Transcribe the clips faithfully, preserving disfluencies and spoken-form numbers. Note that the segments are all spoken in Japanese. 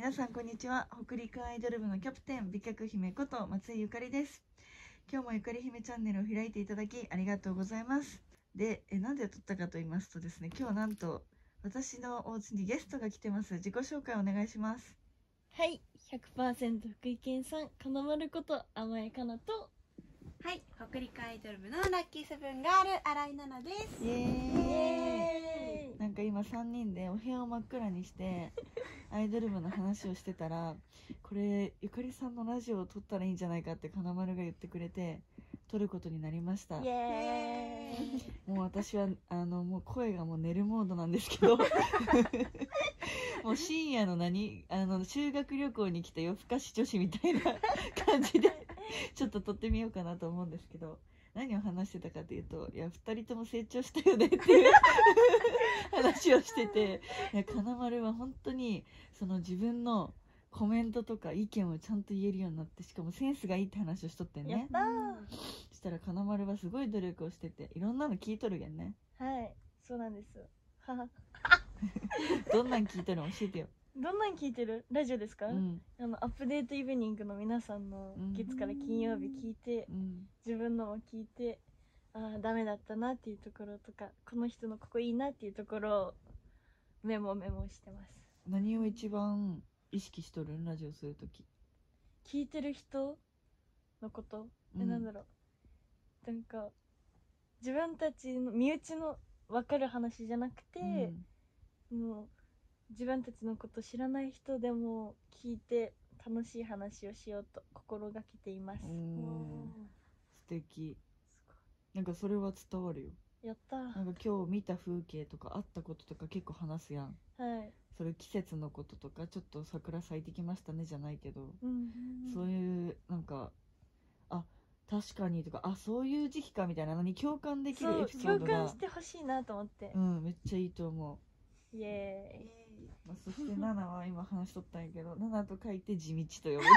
皆さんこんにちは。北陸アイドル部のキャプテン美脚姫こと松井ゆかりです。今日もゆかり姫チャンネルを開いていただきありがとうございます。でえなんで撮ったかと言いますとですね、今日なんと私のお家にゲストが来てます。自己紹介お願いします。 はい、ひゃくパーセント 福井県産金丸こと甘えかなと、 はい、北陸アイドル部のラッキーセブンガール新井奈々です。 イエーイ。 イエーイ。 なんか今さんにんでお部屋を真っ暗にしてアイドル部の話をしてたら、これゆかりさんのラジオを撮ったらいいんじゃないかって金丸が言ってくれて撮ることになりました。 イエーイ。 もう私はあのもう声がもう寝るモードなんですけどもう深夜の何あの修学旅行に来た夜更かし女子みたいな感じでちょっと撮ってみようかなと思うんですけど、何を話してたかというと、いやふたりとも成長したよねっていう話をしてて、いや金丸は本当にその自分のコメントとか意見をちゃんと言えるようになって、しかもセンスがいいって話をしとってんね。 やったー。 そしたら金丸はすごい努力をしてていろんなの聞いとるげんね。 はい、そうなんです。はは。 どんなん聞いとるの教えてよ。 どんなん聞いてる？ラジオですか？ うん、 あのアップデートイブニングの皆さんの月から金曜日聞いて、 うん、 自分のも聞いて、ああダメだったなっていうところとか、この人のここいいなっていうところをメモメモしてます。 何を一番意識しとるん？ラジオするとき。 聞いてる人のこと、 うんえなんだろう、なんか自分たちの身内の分かる話じゃなくて、もう自分たちのこと知らない人でも聞いて楽しい話をしようと心がけています。 うん、おー素敵。なんかそれは伝わるよ。 やったー。 なんか今日見た風景とかあったこととか結構話すやん。 はい。 それ季節のこととか、ちょっと桜咲いてきましたねじゃないけど、 うん、 そういうなんかあ確かにとか、あそういう時期かみたいなのに共感できるエピソードが共感してほしいなと思って、 うん、めっちゃいいと思う。 イエーイ。 まあ、そしてナナは今話しとったんやけど、ナナと書いて地道と呼ぶ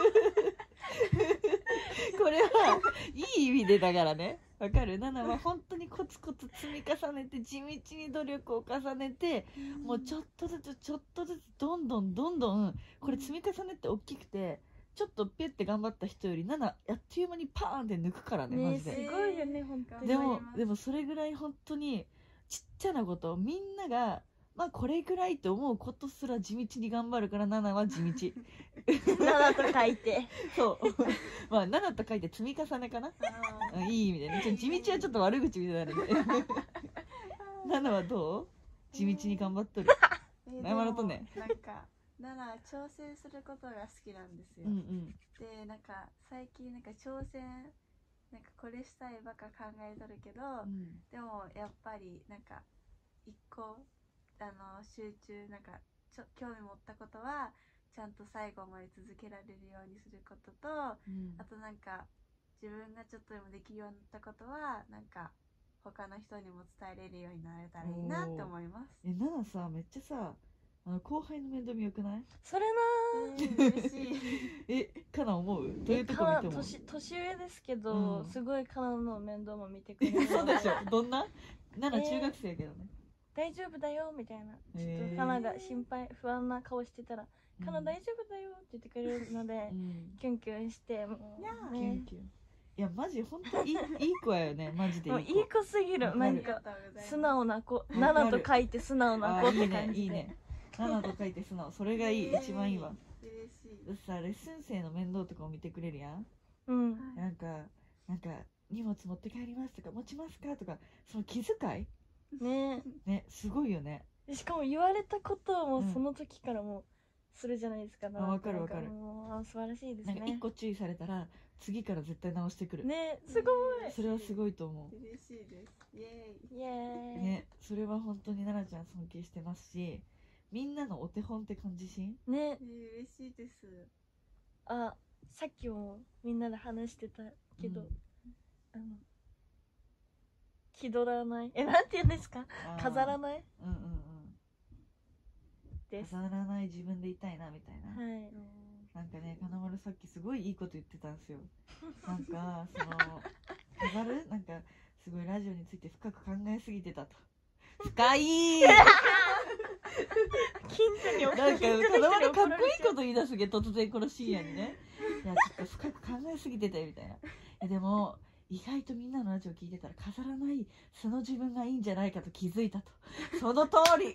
これはいい意味でだからね、わかる？ナナは本当にコツコツ積み重ねて地道に努力を重ねて、もうちょっとずつちょっとずつどんどんどんどんこれ積み重ねって大きくて、ちょっとピュって頑張った人よりナナあっという間にパーンって抜くからね、マジで。 すごいよね本当に。 でもでもそれぐらい本当にちっちゃなこと、みんながまあこれぐらいと思うことすら地道に頑張るから、ナナは地道ナナと書いてそうまあナナと書いて積み重ねかな、いい意味でね。ちょ地道はちょっと悪口みたいになるんでナナはどう？地道に頑張っとる？謝らとね。 なんか奈々は挑戦することが好きなんですよ。 うんうん、 でなんか最近なんか挑戦なんかこれしたいばっか考えとるけど、 うん、 でもやっぱりなんか一個あの集中なんかちょ興味持ったことはちゃんと最後まで続けられるようにすることと、 うん、 あとなんか自分がちょっとでもできるようになったことはなんか他の人にも伝えれるようになれたらいいなって思います。 えナナさめっちゃさあの後輩の面倒見よくない？ それなー、えー、嬉しいえかな思う？どういうとこ見ても年年上ですけど、 うん、 すごいカナの面倒も見てくれるそうでしょ。どんな？ナナ中学生やけどね、 大丈夫だよみたいな、ちょへーっとカナが心配不安な顔してたら、カナ大丈夫だよって言ってくれるので、 うん、 キュンキュンしてもいやうね、 キュンキュン。いやマジ本当いいいい子やよね、マジでいい子。 もういい子すぎる。なんか素直な子、ナナと書いて素直な子って感じで。 いいねいいね、ナナと書いて素直、それがいい、一番いいわ。 嬉しい。 だってさレッスン生の面倒とかを見てくれるやん。 うん、 なんかなんか荷物持って帰りますとか持ちますかとか、その気遣いねねすごいよね。 しかも言われたことをもうその時からもうするじゃないですか。 あわかるわかる。 もう素晴らしいですね。 なんか一個注意されたら次から絶対直してくるね、すごい。 それはすごいと思う。 嬉しいです。イエーイ。 イエーイ。 ね、それは本当に奈々ちゃん尊敬してますし、みんなのお手本って感じしん？ ね、 えー、嬉しいです。 あ、さっきもみんなで話してたけど、 うん、 あの気取らない、え、なんて言うんですか、飾らないうんうんうんです。 飾らない自分でいたいなみたいな。 はい。 なんかね、金丸さっきすごいいいこと言ってたんですよ。なんかその飾るなんかすごいラジオについて深く考えすぎてたと。 深い近所に怒なんか近所子供にの人にかっこいい怒られちゃうこと言い出すけど突然この深夜にねいやちょっと深く考えすぎててみたいなえでも意外とみんなのラジオ聞いてたら飾らない素の自分がいいんじゃないかと気づいたとその通り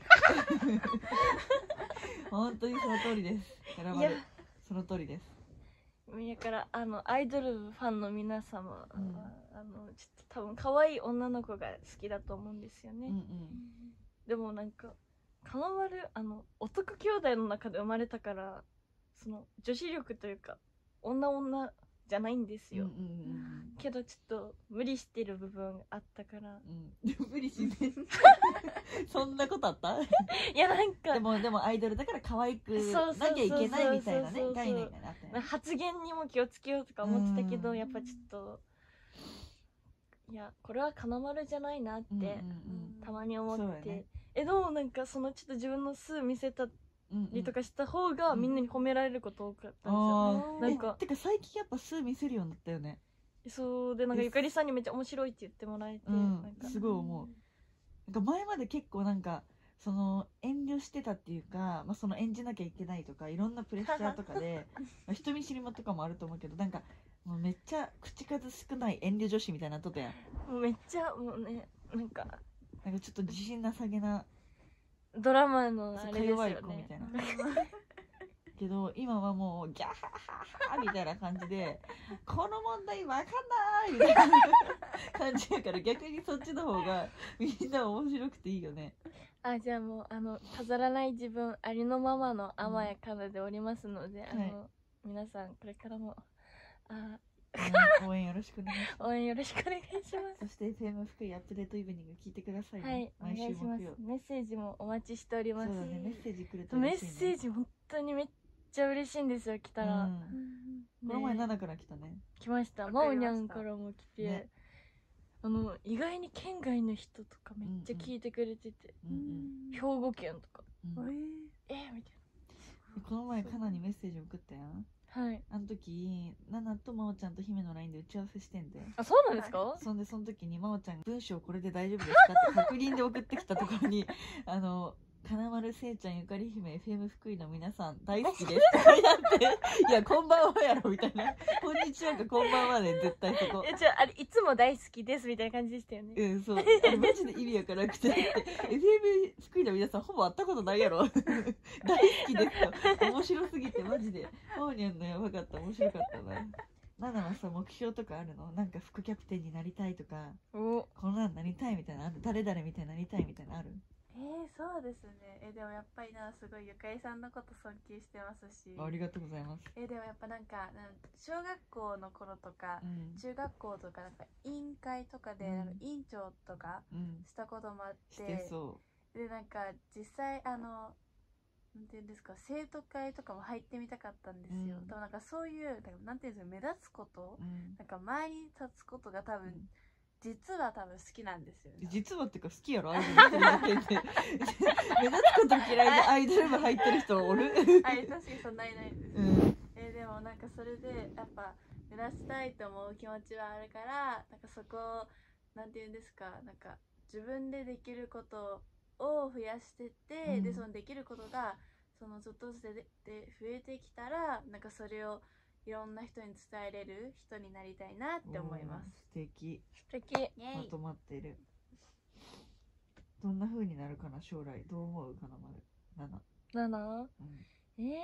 本当にその通りですからまいやでその通りですだからあのアイドルファンの皆様は、 うんあのちょっと多分可愛い女の子が好きだと思うんですよね、 うんうんでもなんか金丸あの男兄弟の中で生まれたからその女子力というか女女じゃないんですよ、 うんうんうんけどちょっと無理してる部分があったからうんうん無理しねそんなことあったいやなんかでもでもアイドルだから可愛くそうそうそうなきゃいけないみたいなねそうそうそう概念があったよね発言にも気をつけようとか思ってたけど、 うんやっぱちょっといやこれは金丸じゃないなって、 うんうんたまに思って、 そうやねえでもなんかそのちょっと自分の素見せたうんうんりとかした方がみんなに褒められること多かったんですよ、 あーなんかえてか最近やっぱ数見せるようになったよねそうでなんかですゆかりさんにめっちゃ面白いって言ってもらえて、 うんなんかすごい思うなんか前まで結構なんかその遠慮してたっていうか、まあ、その演じなきゃいけないとかいろんなプレッシャーとかでまあ人見知りもとかもあると思うけどなんかもうめっちゃ口数少ない遠慮女子みたいになっとったやんもうめっちゃもうねなんかなんかちょっと自信なさげなドラマのあれですよか弱い子みねたいなけど今はもうギャハハハみたいな感じでこの問題わかんないみたいな感じやから逆にそっちの方がみんな面白くていいよねあじゃあもうあの飾らない自分ありのままの甘やかなでおりますので、あの、 はい皆さんこれからもあ応援よろしくお願いします応援よろしくお願いしまそして エフエム 福井アップデートイブニング聞いてくださいす。 ね、 はい、お願毎週いします木曜。 メッセージもお待ちしております。 そうだねメッセージくれたメッら嬉しい、ね、 セージ本当にめっちゃ嬉しいんですよ。来たら、 うんねこの前ナナから来たね来ました。 わかりましたまおにゃんからも来て、 ねあの意外に県外の人とかめっちゃ聞いてくれてて、 うん兵庫県とかうんうんえー、みたいこの前カナにメッセージ送ったやんな。はい。 あの時ナナとまおちゃんと姫の ライン で打ち合わせしてんであ、そうなんですか？ そんでその時にまおちゃん文章これで大丈夫ですかって確認で送ってきたところにあの金丸せいちゃんゆかり姫 エフエム 福井の皆さん大好きですって書いてあっていやこんばんはやろみたいなこんにちはかこんばんはで絶対そこえ、じゃあ、あれいつも大好きですみたいな感じでしたよね。 うんそうあれマジで意味わからなくて エフエム 福井の皆さんほぼ会ったことないやろ大好きですと面白すぎてマジでマオニャンのやばかった面白かったなナナはさ目標とかあるのなんか副キャプテンになりたいとかお、 こんなんなりたいみたいなのある誰々みたいになりたいみたいなのあるえー、そうですね。えでもやっぱりなすごいゆかりさんのこと尊敬してますし、 ありがとうございますえでもやっぱなんかなん小学校の頃とか、 うん中学校とかなんか委員会とかで、 うんなんか委員長とかうんしたこともあっしててそでなんか実際あのなんていうんですか生徒会とかも入ってみたかったんですよ、 うんでもなんかそういうなんかなんていうんですか目立つことう、うんなんか前に立つことが多分、 うん実は多分好きなんですよね。 実はっていうか好きやろアイドルやってるだけで目立つこと嫌いでアイドル部入ってる人おるはい確かにそんないないです、 うんえーでもなんかそれでやっぱ目立ちたいと思う気持ちはあるからなんかそこをなんていうんですかなんか自分でできることを増やしてって、 うんでそのできることがそのちょっとずつでで増えてきたらなんかそれをいろんな人に伝えれる人になりたいなって思います。 おー素敵素敵。 イエイまとまっているどんな風になるかな将来どう思うかなまるななななうんえ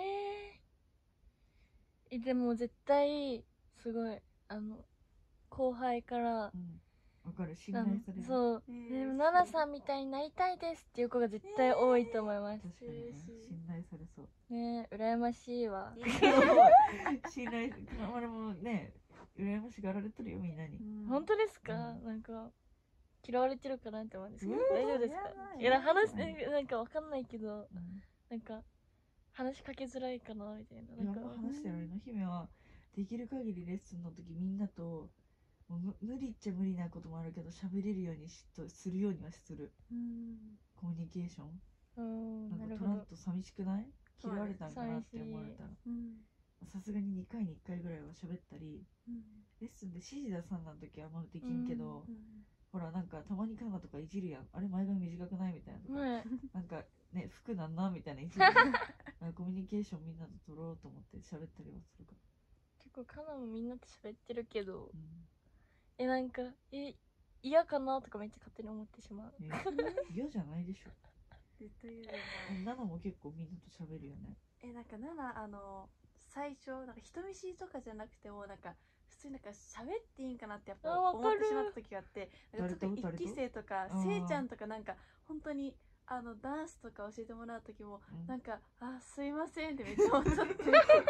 ー、えでも絶対すごいあの後輩からうんわかる信あの頼されるそう、 えーでもナナさんみたいになりたいですっていう子が絶対多いと思います、 確かにね嬉しい信頼されそうねえ羨ましいわ。 イエイ信頼あれもね羨ましがられてるよみんなにうん本当ですか、 うんなんか嫌われてるかなって思うんですけど、 うん大丈夫ですか？ やばいいや話しうんてなんかわかんないけどうんなんか話しかけづらいかなみたいな。 いやなんか話してるのにの姫はできる限りレッスンの時みんなともうむ無理っちゃ無理なこともあるけど喋れるようにしとするようにはするうんコミュニケーションうんなんなるほど。 かトランと寂しくない嫌われたんかなって思われたらうんさすがににかいにいっかいぐらいは喋ったりうんレッスンで指示出さんだ時はあんまできんけど、 うんほらなんかたまにカナとかいじるやん、あれ前髪短くないみたいなとか、 ねなんかね服なんなみたいないじるやんなんかコミュニケーションみんなと取ろうと思って喋ったりはするか結構カナもみんなと喋ってるけど、 ら、 えなんかえ嫌かなとかめっちゃ勝手に思ってしまう。 うん、え嫌じゃないでしょ。 絶対言うよえナナも結構みんなと喋るよね。 えなんかナナあの最初なんか人見知りとかじゃなくてもなんか普通になんか喋っていいんかなってやっぱあわかる思ってしまった時があって、なんか特に誰と一期生とか誰とせいちゃんとかなんか本当にあのダンスとか教えてもらう時も、 うんなんかあすいませんってめっちゃ思っちゃって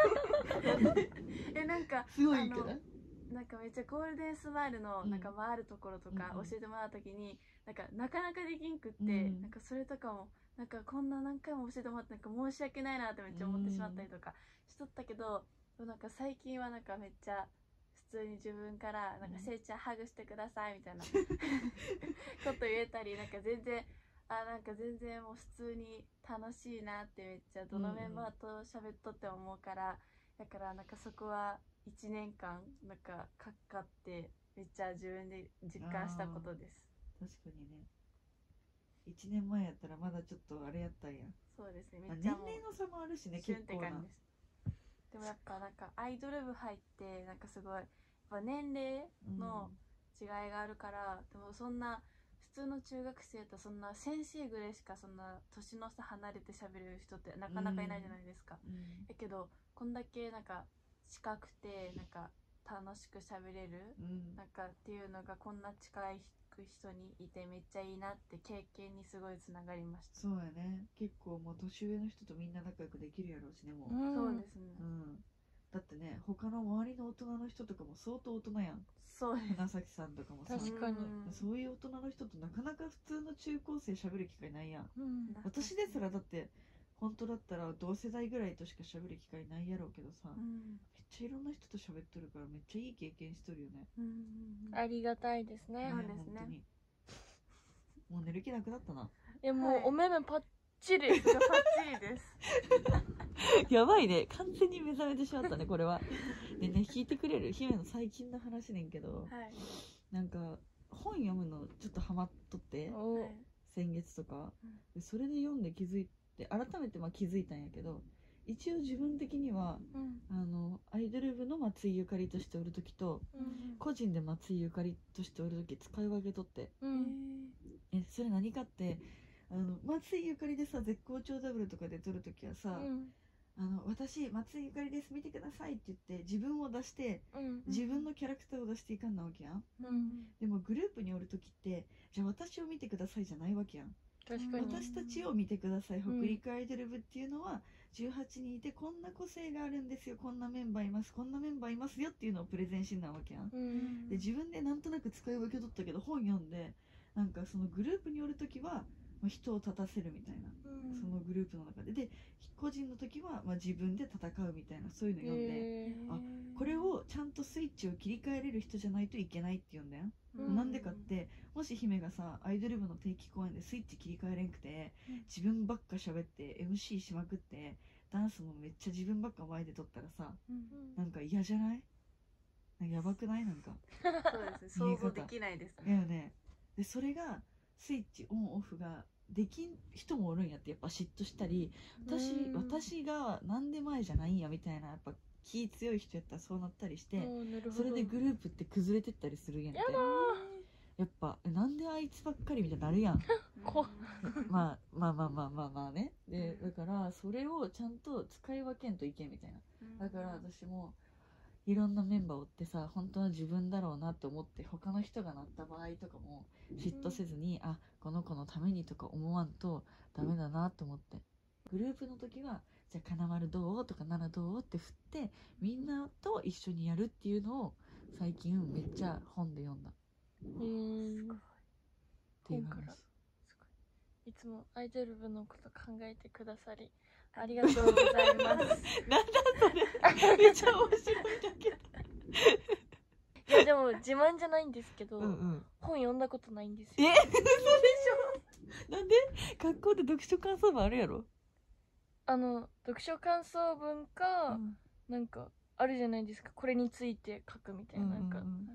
えなんかすごいいいかな。 あのなんかめっちゃゴールデンスマイルのうんなんか回るところとかうんうん教えてもらう時に、なんかなかなかできんくって、 うんなんかそれとかもなんかこんな何回も教えてもらってなんか申し訳ないなってめっちゃ思ってしまったりとかしとったけど、なんか最近はなんかめっちゃ普通に自分からなんかせいちゃんハグしてくださいみたいなこと言えたり、なんか全然あなんか全然もう普通に楽しいなってめっちゃどのメンバーと喋っとって思うから、だからなんかそこはいちねんかんなんかかかってめっちゃ自分で実感したことです。 確かにね、いちねんまえやったらまだちょっとあれやったんや。 そうですね、めあ年っちゃもう齢の差もあるしね、 シュンっ結構な。 て感じです。でもやっぱなんかアイドル部入ってなんかすごいやっぱ年齢の違いがあるから、でもそんな普通の中学生とそんな先生ぐらいしかそんな年の差離れて喋れる人ってなかなかいないじゃないですか。 うんだけどこんだけなんか近くてなんか楽しく喋れるうんなんかっていうのがこんな近い人にいてめっちゃいいなって経験にすごいつながりました。 そうやね、結構もう年上の人とみんな仲良くできるやろうしね、もう、 うんそうですね、 うんだってね、他の周りの大人の人とかも相当大人やん。 そうです。 船崎さんとかもさ、 確かにうんそういう大人の人となかなか普通の中高生喋る機会ないやん。 うん私ですらだって本当だったら同世代ぐらいとしか喋る機会ないやろうけどさ、めっうんちゃいろんな人と喋っとるからめっちゃいい経験しとるよね。 うんうんうんありがたいですね。 そうですね本当にもう寝る気なくなったな。 えもう、 はいお目目パッチリ。 パッチリですやばいね、完全に目覚めてしまったねこれは。でね、聞いてくれる姫の最近の話ねんけど、 はいなんか本読むのちょっとハマっとっておはい先月とかうんで、それで読んで気づいて改めてまあ気づいたんやけど、一応自分的にはうんあのアイドル部の松井ゆかりとしておる時とうん個人で松井ゆかりとしておる時使い分けとって、 うんえそれ何かってあの松井ゆかりでさ絶好調ダブルとかで撮る時はさ、 うんあの私松井ゆかりです見てくださいって言って自分を出してうん自分のキャラクターを出していかんなわけやん。 うんでもグループにおる時ってじゃあ私を見てくださいじゃないわけやん。 確かに。 私たちを見てください。 うん北陸アイドル部っていうのはじゅうはちにんいてこんな個性があるんですよ、こんなメンバーいます、こんなメンバーいますよっていうのをプレゼンしんなわけやん。 うんで自分でなんとなく使い分けとったけど本読んでなんかそのグループにおる時はまあ人を立たせるみたいな、 うんそのグループの中でで個人の時はまあ自分で戦うみたいな、そういうの読んで、 へーあこれをちゃんとスイッチを切り替えれる人じゃないといけないって読んだよ。 うんなんでかってもし姫がさアイドル部の定期公演でスイッチ切り替えれんくて、 うん自分ばっか喋って エムシー しまくってダンスもめっちゃ自分ばっか前で撮ったらさ、なんか嫌じゃない？なんかやばくない？なんかそうですね、想像できないですだよね。でそれがスイッチオンオフができん人もおるんやって、やっぱ嫉妬したり私うん私がなんで前じゃないんやみたいな、やっぱ気強い人やったらそうなったりして、 うんなるほどそれでグループって崩れてったりするんやって。 やだやっぱえなんであいつばっかりみたいになるやんこまあまあまあまあまあまあね。でだからそれをちゃんと使い分けんといけんみたいな。だから私もいろんなメンバーを追ってさ、本当は自分だろうなって思って他の人がなった場合とかも嫉妬せずに、あこの子のためにとか思わんとダメだなと思って、グループの時はじゃあ金丸どうとか奈々どうって振ってみんなと一緒にやるっていうのを最近めっちゃ本で読んだうんっていう本から話。 いつもアイドル部のこと考えてくださりありがとうございますなんだそれめっちゃ面白いんだけどいやでも自慢じゃないんですけど、 うんうん本読んだことないんですえよ。 嘘でしょ。なんで学校で読書感想文あるやろ。 あの読書感想文か、 うんなんかあるじゃないですか、これについて書くみたいな、なんかうんうん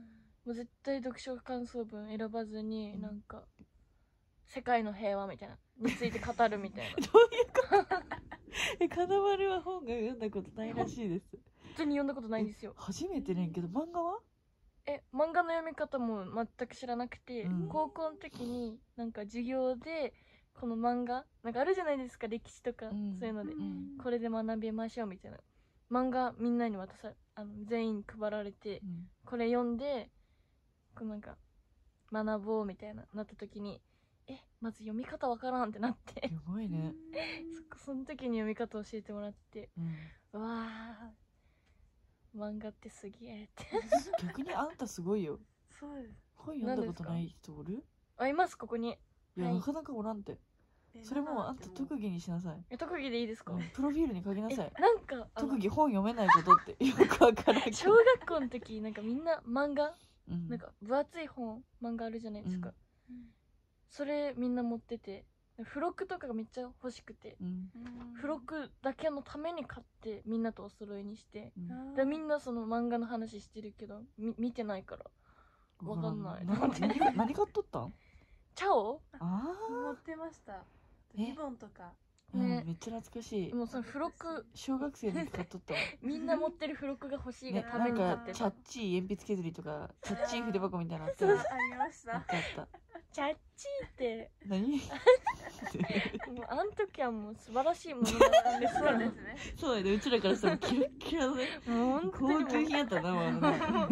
もう絶対読書感想文選ばずに、 うんなんか世界の平和みたいなについて語るみたいなどういうことえ、金丸は本が読んだことないらしいです。 本当に読んだことないんですよ。 初めてねんけど、漫画はえ漫画の読み方も全く知らなくて、 うん高校の時になんか授業でこの漫画なんかあるじゃないですか、歴史とか、 うんそういうので、 んこれで学びましょうみたいな漫画みんなに渡さあの全員配られて、 うんこれ読んでこうなんか学ぼうみたいななった時に、えまず読み方わからんってなってやばいね。 そその時に読み方教えてもらって、 うんうわあ漫画ってすげえって逆にあんたすごいよ。 そうです。 本読んだことない人おる？ あいますここに。 いや、 はいなかなかおらんて。 えそれもあんた特技にしなさい。 え特技でいいですか？ うんプロフィールに書きなえさい。 なんかあの特技本読めないことってよくわからんけど。 小学校の時なんかみんな漫画うんなんか分厚い本漫画あるじゃないですか、 うんそれみんな持ってて付録とかがめっちゃ欲しくて、 うん付録だけのために買ってみんなとお揃いにして、 うんでみんなその漫画の話してるけどみ見てないからわかんない何何何買っとったん？ チャオあ持ってました。 えリボンとか。 あ、うんねめっちゃ懐かしい。 もうその付録小学生の時買っとったわ。 みんな持ってる付録が欲しいがね、 たなんかめに買ってた、 チャッチー鉛筆削りとかチャッチー筆箱みたいなのあったそうよ。 ありました。 あったあった。 チャッチーって何？ もうあん時はもう素晴らしいものだったんですからそうですね。 そうやで、うちらからしたらキラッキラのね、 もう本当にもう高級品やったな、もうね。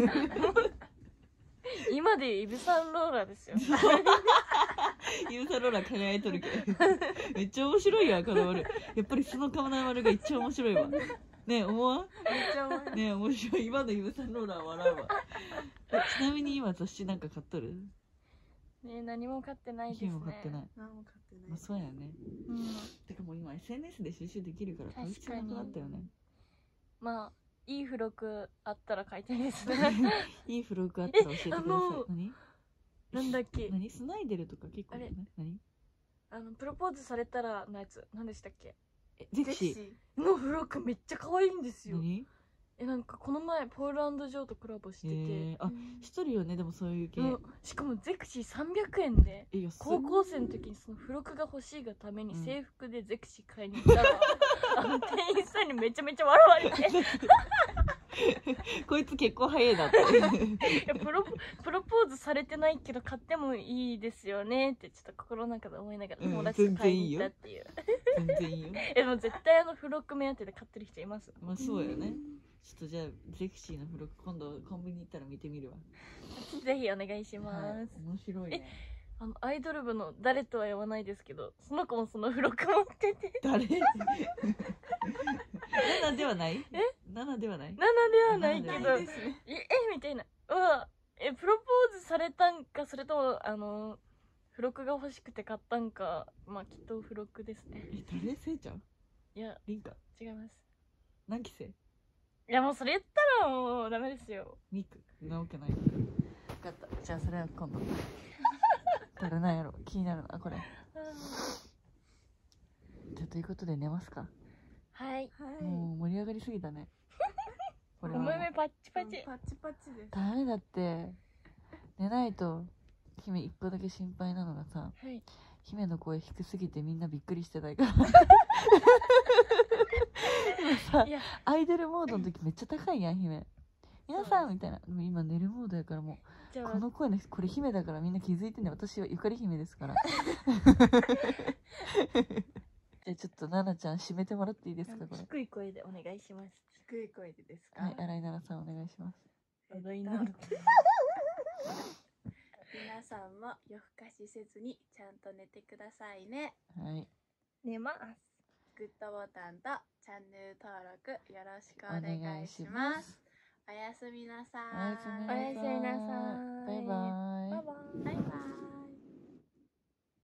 今でいうイヴ・サンローラーですよユーサローラー輝いとるけど。めっちゃ面白いやん、金丸。やっぱりその金丸が一番面白いわ。ねえ、思わん？ めっちゃ思います。 ねえ、面白い。今のユーサローラー笑うわ。えちなみに今雑誌なんか買っとる？ ね何も買ってないです日ねも買ってない。 何も買ってない。 まあ、そうやね。 うんてかもう今 エスエヌエス で収集できるから買う必要なくなったよね。 まあいい付録あったら買いたいですねいい付録あったら教えてください。 あの何？ なんだっけ何？スナイデルとか結構ね。何？ あのプロポーズされたらのやつ何でしたっけえ、ゼクシー。 の付録めっちゃ可愛いんですよ。 何？ えなんかこの前ポール&ジョーとコラボしてて、 えー、あ、一人よね、でもそういう系。 もうしかもゼクシーさんびゃくえんでえ、安っ。 高校生の時にその付録が欲しいがためにうん制服でゼクシー買いに行ったら、あの店員さんにめちゃめちゃ笑われてこいつ結構早いなって。 いやプロプロポーズされてないけど買ってもいいですよねってちょっと心の中で思いながらうん友達と買いに行ったっていう、 全然いいよ。 えでも絶対あの付録目当てで買ってる人いますまあそうよね。ちょっとじゃあゼクシーの付録今度コンビニ行ったら見てみるわ。 ぜひお願いします、 はい、面白いね。 あのアイドル部の誰とは言わないですけどその子もその付録持ってて誰？ナナではない？ え？ ナナではない？ ななではないけどなないですね。 ええみたいなうわえプロポーズされたんかそれともあの付録が欲しくて買ったんかまあきっと付録ですね。 え、誰？せいちゃん？ いやリンカ？ 違います。 何期生？ いやもうそれ言ったらもうダメですよ。 ミク？なわけない。分かった。じゃあそれは今度。誰なんやろ？気になるなこれ。じゃあということで寝ますか。 はいはい。 もう盛り上がりすぎたね。これはもうお目目パッチパチ。 パチパチです。 ダメだって寝ないと。姫一個だけ心配なのがさ、 はい姫の声低すぎてみんなびっくりしてないから今さいやアイドルモードの時めっちゃ高いやん姫皆さんみたいな。でも今寝るモードやからもじゃあうこの声のこれ姫だからみんな気づいてね。私はゆかり姫ですからじゃあちょっと奈々ちゃん締めてもらっていいですかこれ。 低い声でお願いします。 低い声でですか。 はい、新井奈々さんお願いします。 えっと新井奈皆さんも夜更かしせずにちゃんと寝てくださいね。 はい、 寝ます。 グッドボタンとチャンネル登録よろしくおお願願いしいしま。 ますす。 おやすみなさおやすみーい。 なさい。 おやすみなさいバイバイ。 バイバイ。 バイバイ。